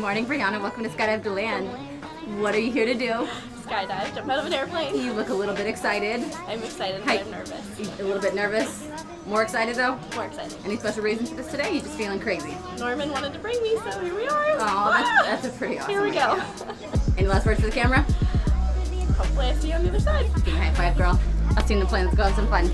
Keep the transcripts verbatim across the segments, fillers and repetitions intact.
morning, Brianna. Welcome to Skydive DeLand. What are you here to do? Skydive, jump out of an airplane. You look a little bit excited. I'm excited, but Hi. I'm nervous. A little bit nervous. More excited though? More excited. Any special reason for this today? You just feeling crazy? Norman wanted to bring me, so here we are. Oh, that's, that's a pretty awesome Here we go. idea. Any last words for the camera? Hopefully I see you on the other side. Give me a high five, girl. I'll see you in the plane. Let's go have some fun.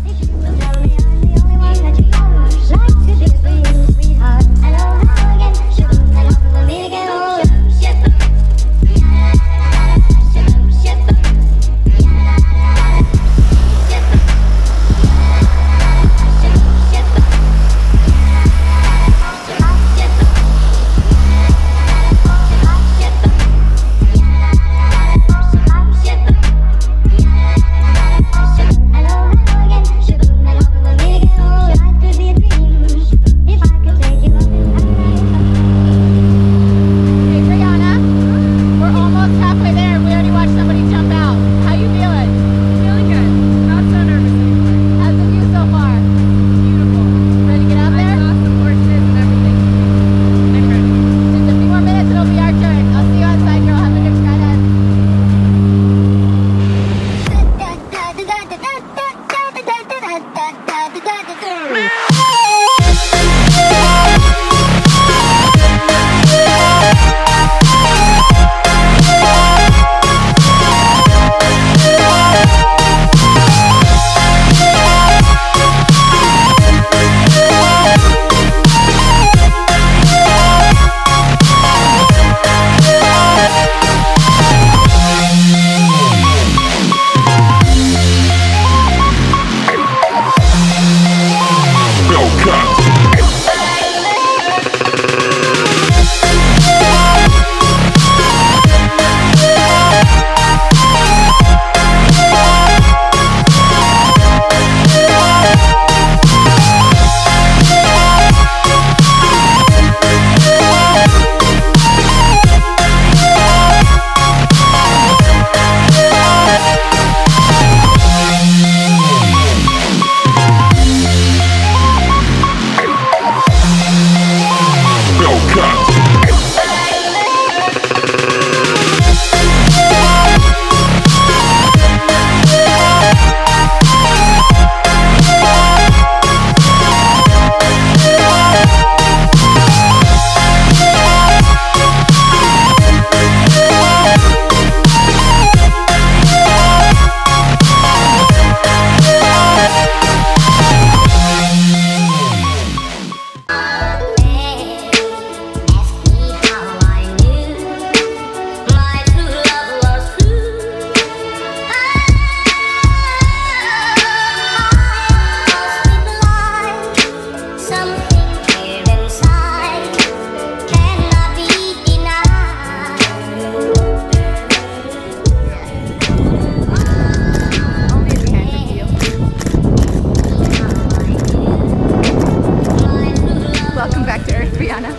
Welcome back to Earth, Brianna.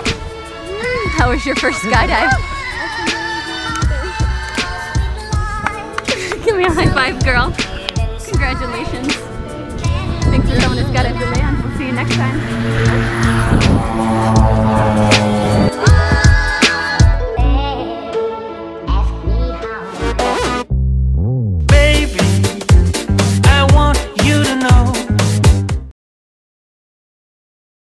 How was your first skydive? Give me a high five, girl. Congratulations. Thanks for coming to Skydive DeLand. We'll see you next time.